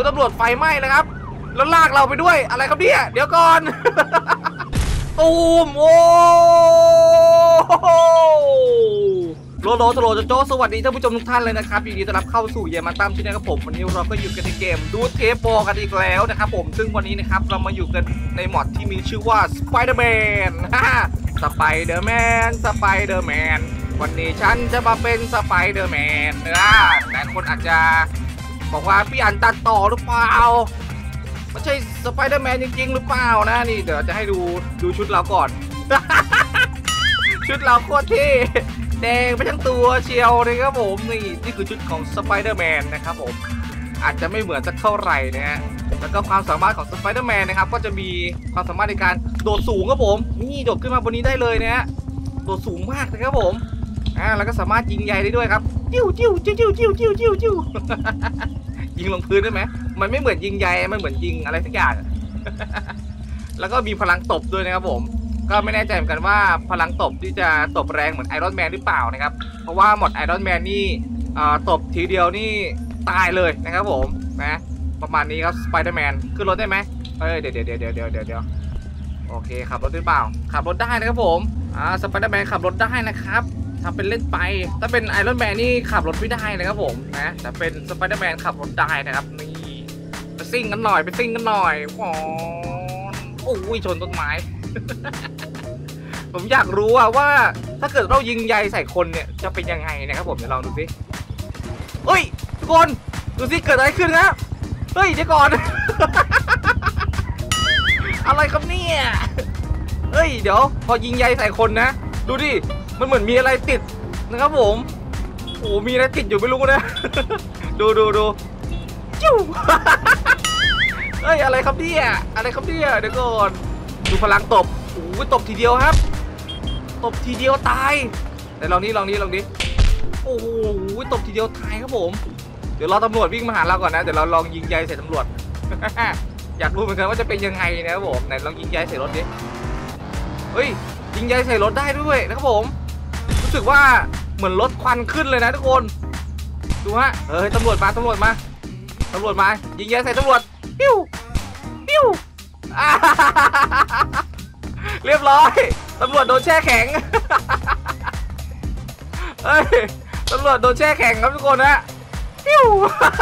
คุณตำรวจไฟไหม้นะครับแล้วลากเราไปด้วยอะไรครับเนี่ยเดี๋ยวก่อน ตูมโอ้โลโจโจสวัสดีท่านผู้ชมทุกท่านเลยนะครับยินดีต้อนรับเข้าสู่เยมาตั้มที่นี่ครับผมวันนี้เราก็อยู่กันในเกมดูเทปโปกันอีกแล้วนะครับผมซึ่งวันนี้นะครับเรามาอยู่กันในมอดที่มีชื่อว่าสไปเดอร์แมนสไปเดอร์แมนวันนี้ฉันจะมาเป็นสไปเดอร์แมนแต่คนอาจจะบอกว่าพี่อันตัดต่อหรือเปล่าไม่ใช่สไปเดอร์แมนจริงๆหรือเปล่านะนี่เดี๋ยวจะให้ดูชุดเราก่อน ชุดเราโคตรเท่แดงไปทั้งตัวเชียวเลยครับผมนี่คือชุดของสไปเดอร์แมนนะครับผมอาจจะไม่เหมือนสักเท่าไหร่นะฮะแล้วก็ความสามารถของสไปเดอร์แมนนะครับก็จะมีความสามารถในการโดดสูงครับผมนี่โดดขึ้นมาบนนี้ได้เลยนะฮะโดดสูงมากเลยครับผมแล้วก็สามารถยิงใยได้ด้วยครับจิ้วยิงลงพื้นได้ไหมมันไม่เหมือนยิงใยมันเหมือนยิงอะไรสักอย่าง แล้วก็มีพลังตบด้วยนะครับผมก็ไม่แน่ใจเหมือนกันว่าพลังตบที่จะตบแรงเหมือนไอรอนแมนหรือเปล่านะครับเพราะว่าหมดไอรอนแมนนี่ตบทีเดียวนี่ตายเลยนะครับผมนะประมาณนี้ครับสไปเดอร์แมนขึ้นรถได้ไหมเดี๋ยวโอเคขับรถได้เปล่าขับรถได้นะครับผมสไปเดอร์แมนขับรถได้นะครับทำเป็นเล่นไปถ้าเป็นไอรอนแมนนี่ขับรถไม่ได้นะครับผมนะแต่เป็นสไปเดอร์แมนขับรถได้นะครับนี่ไปซิ่งกันหน่อยโอ้ยชนต้นไม้ ผมอยากรู้ว่าถ้าเกิดเรายิงใยใส่คนเนี่ยจะเป็นยังไงนะครับผมเดี๋ยวลองดูสิเฮ้ยทุกคนดูสิเกิดอะไรขึ้นนะเฮ้ยเดี๋ยวก่อน อะไรครับเนี่ยเฮ้ยเดี๋ยวพอยิงใยใส่คนนะดูดิมันเหมือนมีอะไรติดนะครับผมโอ้มีอะไรติดอยู่ไม่รู้นะ ดูจิ้ว เฮ้ยอะไรครับเนี่ยเดี๋ยวก่อนดูพลังตบโอ้ยตบทีเดียวครับตบทีเดียวตายแต่ลองนี้โอ้โหตบทีเดียวตายครับผมเดี๋ยวรอตำรวจวิ่งมาหาเราก่อนนะเดี๋ยวเราลองยิงใยใส่ตำรวจ อยากรู้เหมือนกันว่าจะเป็นยังไงนะครับผมไหนลองยิงใยใส่รถดิเฮ้ยยิงใยใส่รถได้ด้วยนะครับผมรู้สึกว่าเหมือนรถควันขึ้นเลยนะทุกคนดูฮะตำรวจมายิงใยใส่ตำรวจปิ้วเรียบร้อยตำรวจโดนแช่แข็ง เฮ้ยตำรวจโดนแช่แข็งครับทุกคนนะปิ้ว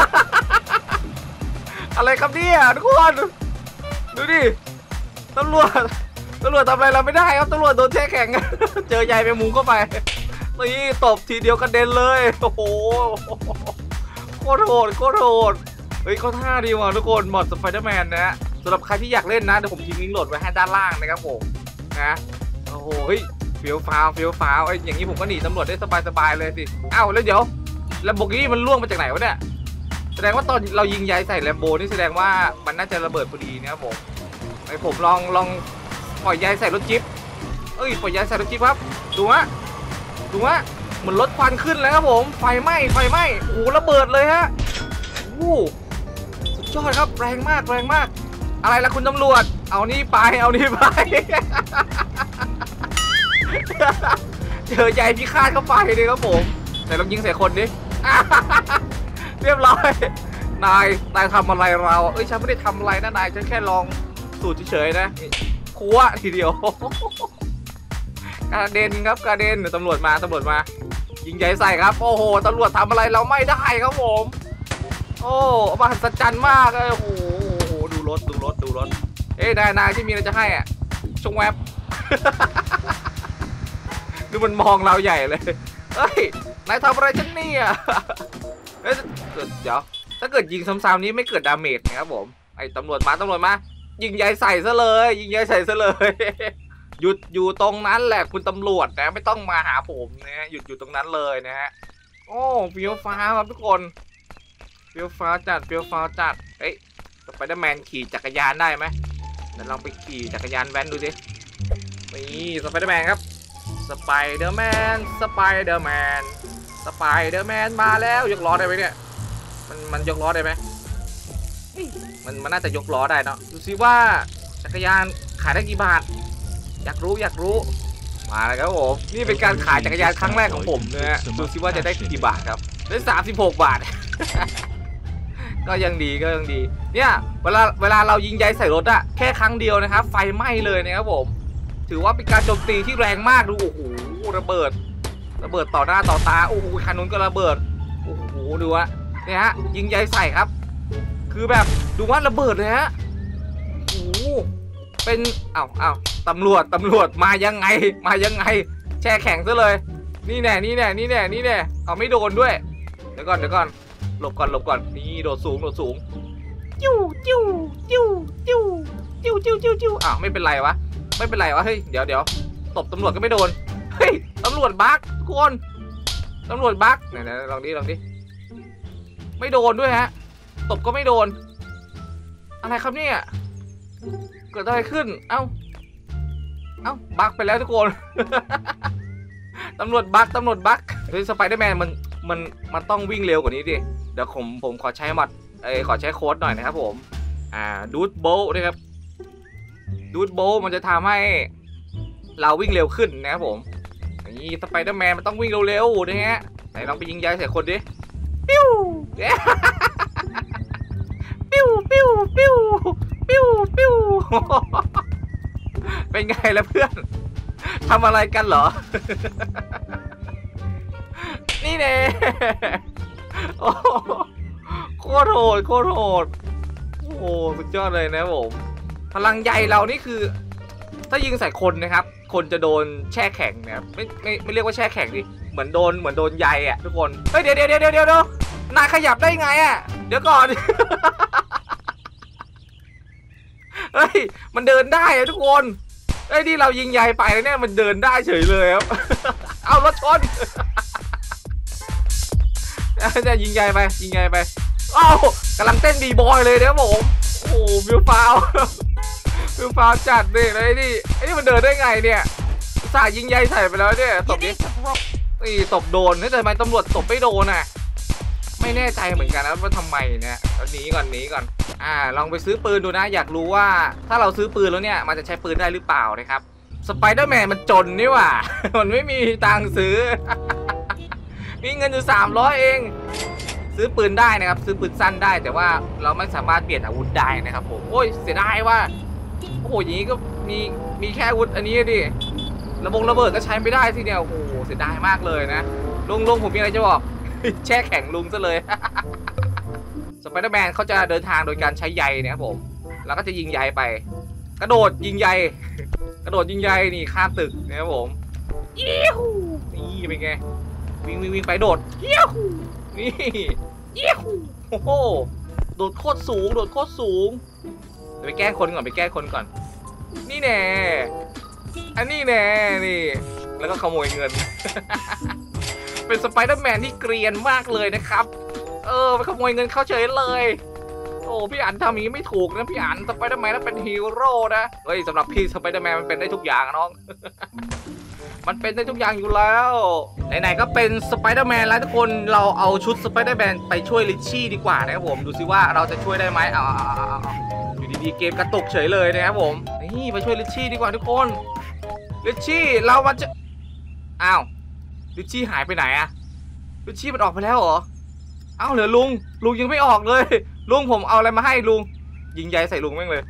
อะไรครับเนี่ยทุกคนดูดิตำรวจทำอะไรเราไม่ได้ครับตำรวจโดนแช่แข็ง เจอใยไปมุงเข้าไปนี่ตบทีเดียวกระเด็นเลยโอ้โหโคตรโหดเฮ้ยเขาท่าดีว่ะทุกคนหมดสไปเดอร์แมนนะฮะสำหรับใครที่อยากเล่นนะเดี๋ยวผมทิ้งลิงก์โหลดไว้ให้ด้านล่างนะครับผมนะโอ้โหเฮ้ยเฟี้ยวฟ้าวอย่างนี้ผมก็หนีตำรวจได้สบายเลยสิอ้าวแล้วเดี๋ยวแลมโบกินี่มันล่วงมาจากไหนวะเนี่ยแสดงว่าตอนเรายิงใยใส่แลมโบนี่แสดงว่ามันน่าจะระเบิดพอดีนะครับผมผมลองปล่อยใยใส่รถจิ๊บปล่อยใยใส่รถจิ๊บครับดูฮะเหมือนรถควันขึ้นแล้วครับผมไฟไหม้โอ้ระเบิดเลยฮะโอ้สุดยอดครับแรงมากอะไรล่ะคุณตำรวจเอานี่ไป เจอใยพิฆาตเข้าไปเลยครับผมแต่ลองยิงใส่คนดิ เรียบร้อยนายทำอะไรเราฉันไม่ได้ทำอะไรนะนายฉันแค่ลองสูตรเฉยๆนะคัวทีเดียว กระเด็นครับเดี๋ยวตำรวจมายิงใยใส่ครับโอ้โหตำรวจทำอะไรเราไม่ได้ครับผมโอ้มหัศจรรย์มากเลยโอ้โหดูรถนายที่มีอะไรจะให้อ่ะชงแวบ ดูมันมองเราใหญ่เลยเฮ้ยนายทำอะไรฉันเนี่ยเดี๋ยวถ้าเกิดยิงซ้ำๆนี้ไม่เกิดดาเมจนะครับผมไอ้ตำรวจมายิงใยใส่ซะเลยหยุดอยู่ตรงนั้นแหละคุณตำรวจนะไม่ต้องมาหาผมนะหยุดอยู่ตรงนั้นเลยนะฮะโอ้เฟี้ยวฟ้าครับทุกคนเฟี้ยวฟ้าจัดเฮ้ยสไปเดอร์แมนขี่จักรยานได้ไหมเดี๋ยวลองไปขี่จักรยานแว้นดูดินี่สไปเดอร์แมนครับสไปเดอร์แมนมาแล้วยกล้อได้ไหมเนี่ยมันยกล้อได้ไหมมันน่าจะยกล้อได้เนาะดูซิว่าจักรยานขายได้กี่บาทอยากรู้มาแล้วครับผมนี่เป็นการขายจักรยานครั้งแรกของผมนะฮะดูซิว่าจะได้กี่บาทครับได้36 บาทก็ยังดีก็ยังดีเนี่ยเวลาเรายิงใยใส่รถอะแค่ครั้งเดียวนะครับไฟไหม้เลยนะครับผมถือว่าเป็นการโจมตีที่แรงมากดูโอ้โหระเบิดต่อหน้าต่อตาโอ้โหคันนู้นก็ระเบิดโอ้โหดูวะเนี่ยฮะยิงใยใส่ครับคือแบบดูว่าระเบิดเลยฮะโอ้โหเป็นอ้าวตำรวจมายังไงแช่แข็งซะเลยนี่แน่เอาไม่โดนด้วยเดี๋ยวก่อนหลบก่อนนี่โดดสูงจิ้วอ้าวไม่เป็นไรวะเฮ้ยเดี๋ยวตบตำรวจก็ไม่โดนเฮ้ยตำรวจบั๊กทุกคนตำรวจบั๊กไหนลองดิไม่โดนด้วยฮะตบก็ไม่โดนอะไรครับเนี่ยเกิดอะไรขึ้นเอ้าบั๊กไปแล้วทุกคน ตำรวจบั๊กเฮ้ยสไปเดอร์แมนมันต้องวิ่งเร็วกว่านี้ดิเดี๋ยวผมขอใช้มัดขอใช้โค้ดหน่อยนะครับผมดูดโบลนะครับดูดโบลมันจะทำให้เราวิ่งเร็วขึ้นนะครับผมอย่างนี้สไปเดอร์แมนมันต้องวิ่งเร็วๆนะฮะไหนลองไปยิงใยใส่คนดิปิ้วเป็นไงล่ะเพื่อนทำอะไรกันเหรอ นี่เน่โอ้โคตรโหดโอ้โหสุดยอดเลยนะผมพลังใยเรานี่คือถ้ายิงใส่คนนะครับคนจะโดนแช่แข็งนะครับไม่เรียกว่าแช่แข็งดิเหมือนโดนใยอ่ะทุกคนเฮ้ยเดี๋ยวนายขยับได้ไงอ่ะเดี๋ยวก่อน เฮ้ยมันเดินได้อะทุกคนเฮ้ยที่เรายิงใยไปเนี่ยมันเดินได้เฉยเลยครับ เอารถชน จะยิงใยไปอ้าวกำลังเต้นบีบอยเลยนะผมโอ้วิวฟาวจัดเลยไอ้นี่มันเดินได้ไงเนี่ยสายยิงใยใส่ไปแล้วเนี่ยตบนี้นี่ตบโดนนี่แต่ทำไมตำรวจตบไม่โดนอ่ะไม่แน่ใจเหมือนกันนะว่าทำไมเนี่ยหนีก่อนลองไปซื้อปืนดูนะอยากรู้ว่าถ้าเราซื้อปืนแล้วเนี่ยมันจะใช้ปืนได้หรือเปล่านะครับสไปเดอร์แมนมันจนนี่หว่า มันไม่มีตังค์ซื้อ มีเงินอยู่300เองซื้อปืนได้นะครับซื้อปืนสั้นได้แต่ว่าเราไม่สามารถเปลี่ยนอาวุธได้นะครับผมโอ้ยเสียดายว่าโอ้โหอย่างนี้ก็มีแค่อาวุธอันนี้ดิระเบิดก็ใช้ไม่ได้ทีเดียวโอ้โหเสียดายมากเลยนะลุงผมมีอะไรจะบอก แช่แข็งลุงซะเลย สไปเดอร์แมนเขาจะเดินทางโดยการใช้ใยนะครับผมแล้วก็จะยิงใยไปกระโดดยิงใยนี่ข้ามตึกนะครับผมนี่เป็นไงวิ่งไปโดดนี่โอ้โหโดดโคตรสูงเดี๋ยวไปแกล้งคนก่อนนี่แน่อันนี้แน่นี่แล้วก็ขโมยเงิน เป็นสไปเดอร์แมนที่เกรียนมากเลยนะครับไปขโมยเงินเขาเฉยเลยโอ้พี่อันทำอย่างนี้ไม่ถูกนะพี่อันสไปเดอร์แมนนั้นเป็นฮีโร่นะเฮ้ยสำหรับพี่สไปเดอร์แมนมันเป็นได้ทุกอย่างน้อง มันเป็นได้ทุกอย่างอยู่แล้วไหนๆก็เป็นสไปเดอร์แมนแล้วทุกคนเราเอาชุดสไปเดอร์แมนไปช่วยลิชชี่ดีกว่านะครับผมดูซิว่าเราจะช่วยได้ไหมเอาอยู่ดีๆเกมกระตุกเฉยเลยนะครับผมนี่ไปช่วยลิชชี่ดีกว่าทุกคนลิชชี่เรามันจะอ้าวลิชชี่หายไปไหนอะลิชชี่มันออกไปแล้วเหรออ้าวเหลือลุงยังไม่ออกเลยลุงผมเอาอะไรมาให้ลุงยิงใยใส่ลุงแม่งเลย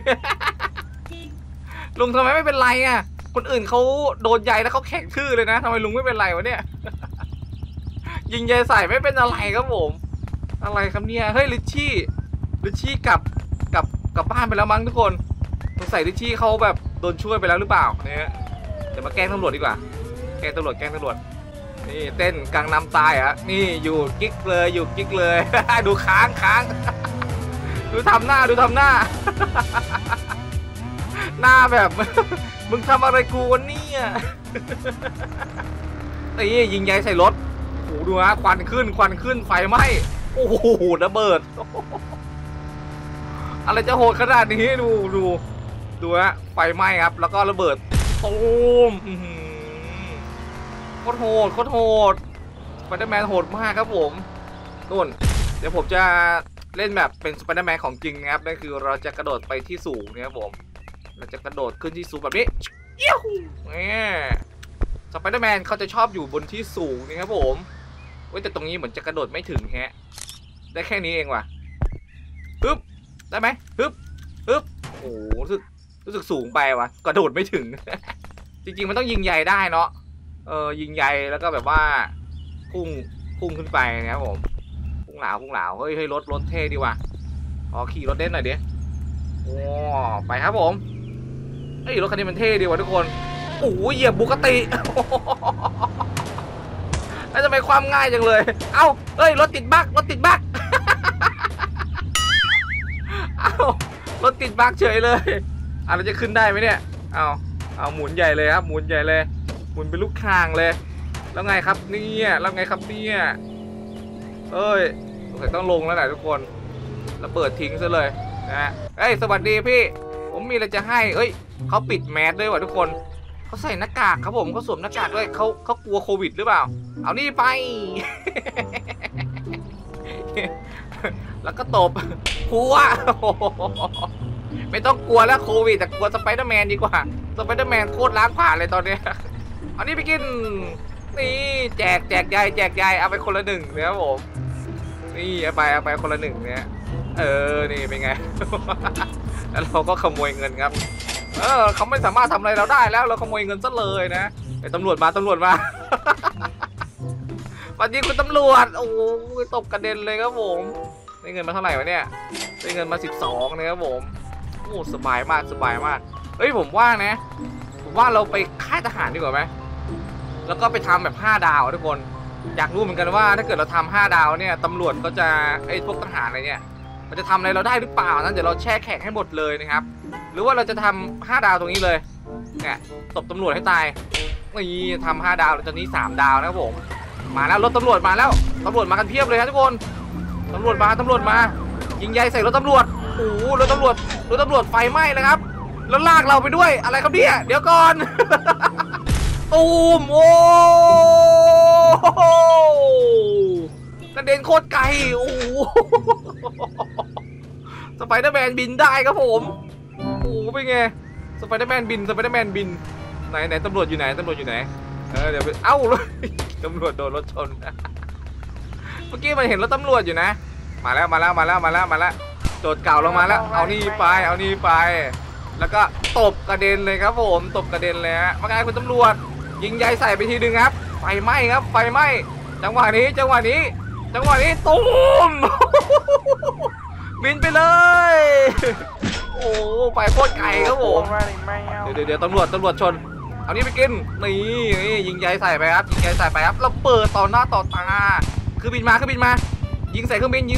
ลุงทำไมไม่เป็นไรอะคนอื่นเขาโดนใยแล้วเขาแข็งทื่อเลยนะทำไมลุงไม่เป็นไรวะเนี่ย ยิงใยใส่ไม่เป็นอะไรครับผมอะไรครับเนี่ยเฮ้ยลิชชี่กลับบ้านไปแล้วมั้งทุกคนสงสัยลิชชี่เขาแบบโดนช่วยไปแล้วหรือเปล่าเนี่ยเดี๋ยวมาแกล้งตำรวจดีกว่าแกล้งตำรวจนี่เต้นกลางน้ำตายอ่ะนี่อยู่กิ๊กเลย ดูค้าง ดูทำหน้า หน้าแบบ มึงทำอะไรกูวะเนี่ยนี่ยิงใยใส่รถโอ้ดูนะควันขึ้นไฟไหม้โอ้โหระเบิด อะไรจะโหดขนาดนี้ดูฮะไฟไหม้ครับแล้วก็ระเบิดตูมโคตรโหดสไปเดอร์แมนโหดมากครับผมนู่นเดี๋ยวผมจะเล่นแบบเป็นสไปเดอร์แมนของจริงนะครับนั่นคือเราจะกระโดดไปที่สูงนะครับผมเราจะกระโดดขึ้นที่สูงแบบนี้เอี้ยวสไปเดอร์แมนเขาจะชอบอยู่บนที่สูงนะครับผมแต่ตรงนี้เหมือนจะกระโดดไม่ถึงฮะได้แค่นี้เองว่ะฮึบได้ไหมฮึบฮึบโอ้โหรู้สึกสูงไปวะกระโดดไม่ถึง จริงๆมันต้องยิงใยได้เนาะยิงใยแล้วก็แบบว่าพุ่งขึ้นไปนะครับผมพุ่งเหลาเฮ้ยรถเท่ดีว่ะขี่รถเด่นหน่อยดิโอ้ไปครับผมเฮ้ยรถคันนี้มันเท่ดีว่ะทุกคนโอ้โหเหยียบบุกติ แล้วทำไมความง่ายจังเลยเอ้าเฮ้ยรถติดบั๊กเอ้ารถติดบั๊กเฉยเลยเราจะขึ้นได้ไหมเนี่ยเอาหมุนใหญ่เลยครับหมุนใหญ่เลยหมุนเป็นลูกคางเลยแล้วไงครับเนี่ยเอ้ยต้องลงแล้วแหละทุกคนแล้วเปิดทิ้งซะเลยนะเฮ้ยสวัสดีพี่ผมมีอะไรจะให้เอ้ยเขาปิดแมสด้วยว่ะทุกคนเขาใส่หน้ากากครับผมเขาสวมหน้ากากด้วยเขากลัวโควิดหรือเปล่าเอานี่ไป แล้วก็ตบหัว ไม่ต้องกลัวแล้วโควิดแต่กลัวสไปเดอร์แมนดีกว่าสไปเดอร์แมนโคตรล้างผ่านเลยตอนนี้ เอานี่ไปกินนี่แจกใยเอาไปคนละ1นะครับผมนี่เอาไปคนละ1เนี่ยนี่เป็นไง แล้วเราก็ขโมยเงินครับเขาไม่สามารถทำอะไรเราได้แล้วเราขโมยเงินซะเลยนะไอ้ตำรวจมา วันนี้คุณตำรวจโอ้ยตบกระเด็นเลยครับผมได้เงินมาเท่าไหร่วะเนี่ยได้เงินมา12นะครับผมโอ้สบายมากเฮ้ยผมว่าเราไปค่ายทหารดีกว่าไหมแล้วก็ไปทำแบบ5 ดาวทุกคนอยากรู้เหมือนกันว่าถ้าเกิดเราทำ5 ดาวเนี่ยตำรวจก็จะพวกทหารอะไรเนี่ยมันจะทำอะไรเราได้หรือเปล่านั้นเดี๋ยวเราแช่แข็งให้หมดเลยนะครับหรือว่าเราจะทำ5 ดาวตรงนี้เลยเนี่ยตบตำรวจให้ตายนี่ทำ5 ดาวแล้วตอนนี้3 ดาวนะครับผมมาแล้วรถตำรวจมาแล้วตำรวจมากันเพียบเลยครับทุกคนตำรวจมายิงใยใส่รถตำรวจโอ้โหรถตำรวจไฟไหม้นะครับแล้วลากเราไปด้วยอะไรครับเนี่ยเดี๋ยวก่อน ตูมโอ้กระเด็นโคตรไกลโอ้สไปเดอร์แมนบินได้ครับผมโอ้เป็นไงสไปเดอร์แมนบินไหนตำรวจอยู่ไหนเดี๋ยวเอ้าตำรวจโดนรถชนเมื่อกี้มันเห็นรถตำรวจอยู่นะมาแล้วโจทย์เก่าลงมาแล้วเอานี่ไปแล้วก็ตบกระเด็นเลยครับผมตบกระเด็นเลยฮะว่าไงคุณตำรวจยิงใยใส่ไปทีนึงครับไฟไหม้ครับไฟไหม้จังหวะนี้ตูม บินไปเลยโอ้ไปโคตรไกลครับผมเดี๋ยวตำรวจชนเอานี่ไปกินนี่ยิงใยใส่ไปครับเราเปิดต่อหน้าต่อตาคือบินมายิงใส่เครื่องบิน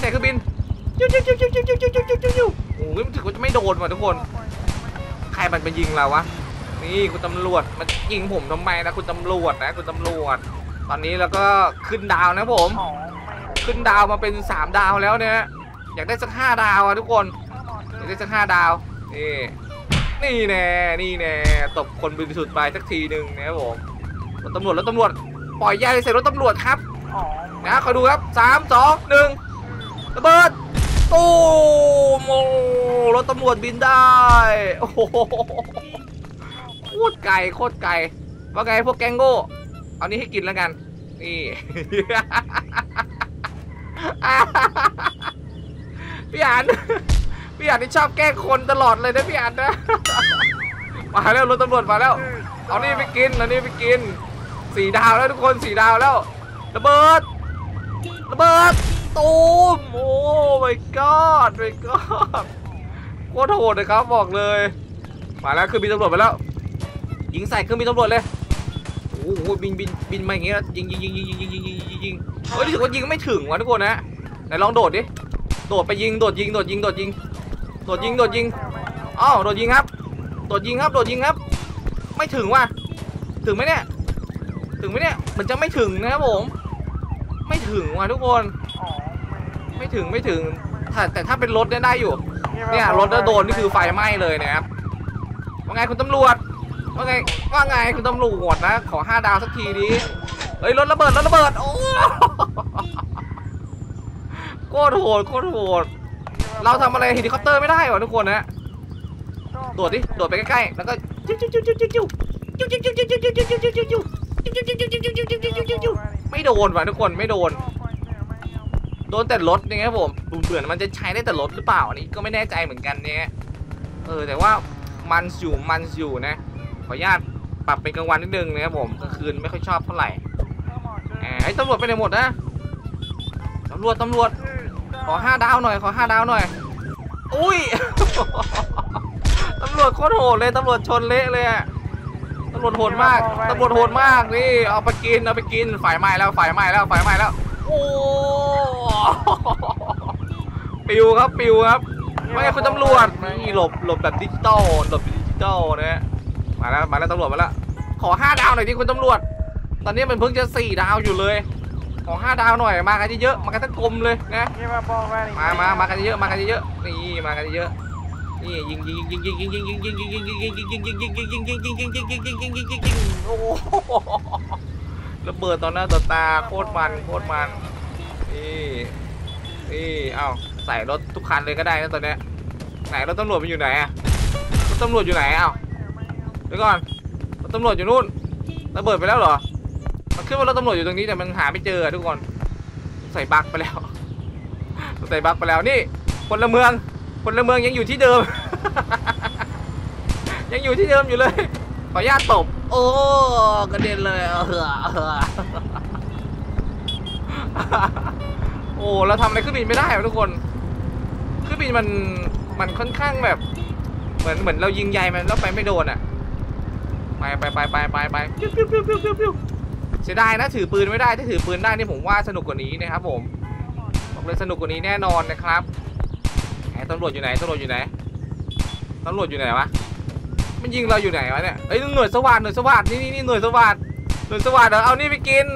จิ้วโอ้ยมันถือว่าจะไม่โดนว่ะทุกคนใครมันไปยิงเราวะนี่คุณตำรวจมันยิงผมทำไมนะคุณตำรวจตอนนี้เราก็ขึ้นดาวนะผมขึ้นดาวมาเป็น3 ดาวแล้วเนี่ยอยากได้สัก5 ดาวอะทุกคนอยากได้สัก5 ดาวนี่แน่ตบคนบริสุทธิ์ไปสักทีหนึ่งนะครับผมรถตำรวจปล่อยใยใส่รถตำรวจครับนะคอยดูครับ3 2 1ระเบิดตู้มรถตำรวจบินได้โอ้โหโคตรไกลว่าไงพวกแกงโง่เอานี้ให้กินแล้วกันนี่ พี่อันนี่ชอบแกล้งคนตลอดเลยนะพี่อันนะ มาแล้วรถตำรวจมาแล้วเอานี่ไปกิน4 ดาวแล้วทุกคน4 ดาวแล้วระเบิดตูมโอ้ my god โคตรโหดเลยครับบอกเลยมาแล้วคือบินตำรวจไปแล้วยิงใส่เครื่องบินตำรวจเลยโอ้โหบินมาอย่างเงี้ยยิงเฮ้ยรู้สึกว่ายิงไม่ถึงว่ะทุกคนนะไหนลองโดดดิโดดยิงอ้าวโดดยิงครับไม่ถึงว่ะถึงไหมเนี่ยมันจะไม่ถึงนะครับผมไม่ถึงว่ะทุกคนไม่ถึงแต่ถ้าเป็นรถเนี่ยได้อยู่เนี่ยรถโดนนี่คือไฟไหม้เลยนะครับว่าไงคุณตำรวจว่าไงคุณตำรวจนะขอ5 ดาวสักทีดิเฮ้ยรถระเบิดโอ้โคตรโหดเราทำอะไรเฮลิคอปเตอร์ไม่ได้หรอทุกคนนะโดดไปใกล้ๆแล้วก็ไม่โดนว่ะทุกคนไม่โดนโดนแต่รถนะครับผมเหมือนมันจะใช้ได้แต่รถหรือเปล่าอันนี้ก็ไม่แน่ใจเหมือนกันเนี่ยแต่ว่ามันอยู่นะขออนุญาตปรับเป็นกลางวันนิดนึงนะครับผมกลางคืนไม่ค่อยชอบเท่าไหร่ไอ้ตำรวจไปไหนหมดนะตำรวจขอ5 ดาวหน่อยขอ5 ดาวหน่อยอุ้ย ตำรวจโคตรโหดเลยตำรวจชนเละเลยตำรวจโหดมากนี่เอาไปกินไฟไหม้แล้วโอ้ปิวครับไม่ใช่คุณตำรวจนี่หลบแบบดิจิตอลนะมาแล้วตำรวจมาแล้วขอ5 ดาวหน่อยดิคุณตำรวจตอนนี้มันเพิ่งจะ4 ดาวอยู่เลยขอ5 ดาวหน่อยมากันเยอะมากันทั้งกลมเลยนะมากันเยอะนี่มากันเยอะนี่ยิงโอ้ระเบิดต่อหน้าต่อตาโคตรมันนี่เอ้าใส่รถทุกคันเลยก็ได้นะตอนนี้ไหนรถตำรวจมันอยู่ไหนอะรถตำรวจอยู่ไหนเอ้าเดี๋ยวก่อนรถตำรวจอยู่นู่นระเบิดไปแล้วเหรอมันขึ้นว่ารถตำรวจอยู่ตรงนี้แต่มันหาไม่เจอทุกคนใส่บั๊กไปแล้วนี่พลเมืองยังอยู่ที่เดิม ยังอยู่ที่เดิมอยู่เลยขออนุญาตตบโอ้กระเด็นเลยโอ้เราทำอะไรเครื่องบินไม่ได้ทุกคนเครื่องบินมันค่อนข้างแบบเหมือนเรายิงใยมันแล้วไปไม่โดนอ่ะไปปิ้วเสียดายนะถือปืนไม่ได้ถ้าถือปืนได้นี่ผมว่าสนุกกว่านี้นะครับผมบอกเลยสนุกกว่านี้แน่นอนนะครับตำรวจอยู่ไหนวะมันยิงเราอยู่ไหนวะเนี่ยหน่วยสวัสดิ์นี่หน่วยสวัสดิ์เอานี่ไปกิน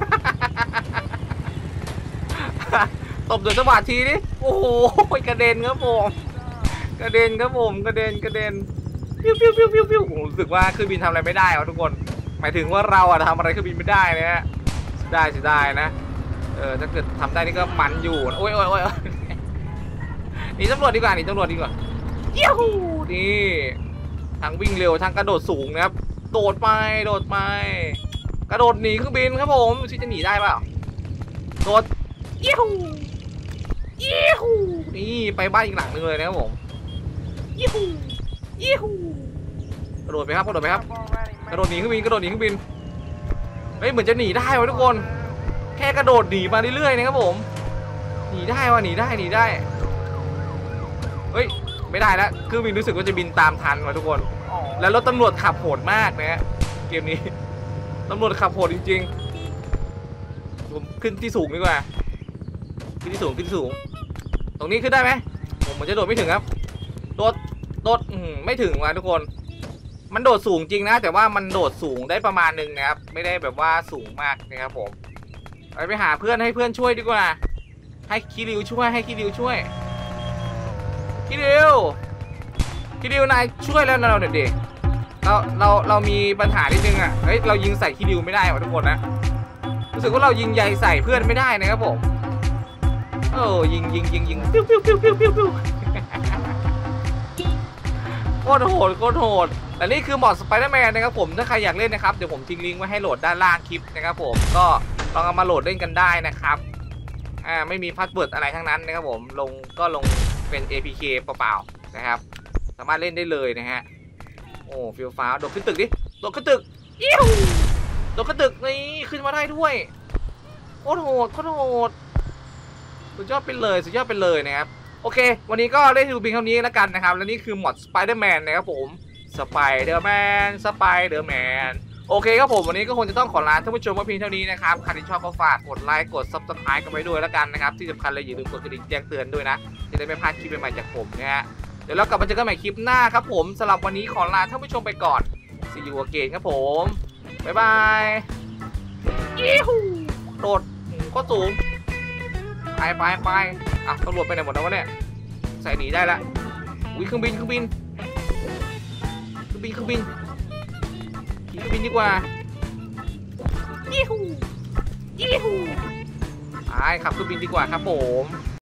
ตบหน่วยสวัสดิ์ทีนี้โอ้โหกระเด็นครับผมกระเด็นปิ้วผมรู้สึกว่าเครื่องบินทำอะไรไม่ได้ทุกคนหมายถึงว่าเราทำอะไรเครื่องบินไม่ได้นะฮะได้นะถ้าเกิดทำได้นี่ก็มันอยู่โอ้ยหนีตำรวจดีกว่าเยี่ยหูนี่ทั้งวิ่งเร็วทั้งกระโดดสูงนะครับโดดไปกระโดดหนีเครื่องบินครับผมที่จะหนีได้เปล่าโดดเยี่ยหูนี่ไปบ้านอีกหลังนึงเลยนะครับผมเยี่ยหูกระโดดไปครับกระโดดหนีเครื่องบินเฮ้ยเหมือนจะหนีได้วะทุกคนแค่กระโดดหนีมาเรื่อยๆนะครับผมหนีได้เฮ้ยไม่ได้แล้วเครื่องบินรู้สึกว่าจะบินตามทันว่ะทุกคนแล้วรถตำรวจขับโหดมากนะฮะเกมนี้ตำรวจขับโหดจริงๆผมขึ้นที่สูงดีกว่าขึ้นที่สูงตรงนี้ขึ้นได้ไหมผมมันจะโดดไม่ถึงครับโดดไม่ถึงว่ะทุกคนมันโดดสูงจริงนะแต่ว่ามันโดดสูงได้ประมาณนึงนะครับไม่ได้แบบว่าสูงมากนะครับผมไปหาเพื่อนให้เพื่อนช่วยดีกว่าให้คิริวช่วยคิริวนายช่วยแล้วเราเด็กเรามีปัญหานิดนึงอ่ะเรายิงใส่คิริวไม่ได้ว่ะทุกคนนะรู้สึกว่าเรายิงใยใส่เพื่อนไม่ได้นะครับผมยิงปิ้วโคตรโหดแต่นี่คือมอดสไปเดอร์แมนนะครับผมถ้าใครอยากเล่นนะครับเดี๋ยวผมทิ้งลิงก์ไว้ให้โหลดด้านล่างคลิปนะครับผมก็ลองเอามาโหลดเล่นกันได้นะครับไม่มีพาสเวิร์ดอะไรทั้งนั้นนะครับผมลงเป็น APK เปล่าๆนะครับสามารถเล่นได้เลยนะฮะโอ้ฟิลฟ้าโดดขึ้นตึกอิ้วโดดขึ้นตึกนี่ขึ้นมาได้ด้วยโคตรโหดสุดยอดไปเลยนะครับโอเควันนี้ก็เล่นดูเพียงเท่านี้แล้วกันนะครับและนี่คือมอดสไปเดอร์แมนนะครับผมสไปเดอร์แมนโอเคครับผมวันนี้ก็คงจะต้องขอลาท่านผู้ชมมาเพียงเท่านี้นะครับใครที่ชอบก็ฝากกดไลค์กด Subscribe กันไว้ด้วยแล้วกันนะครับที่สำคัญเลยอย่าลืมกดกระดิ่งแจ้งเตือนด้วยนะจะได้ไม่พลาดคลิปใหม่ๆจากผมนะฮะเดี๋ยวเรากลับมาเจอกันใหม่คลิปหน้าครับผมสำหรับวันนี้ขอลาท่านผู้ชมไปก่อน See you again ครับผมบ๊ายบายโดดก็สูงไปตำรวจไปไหนหมดแล้ววะเนี่ยใส่หนีได้ละเครื่องบินดีกว่ายี่หูไปขับเครื่องบินดีกว่าครับผม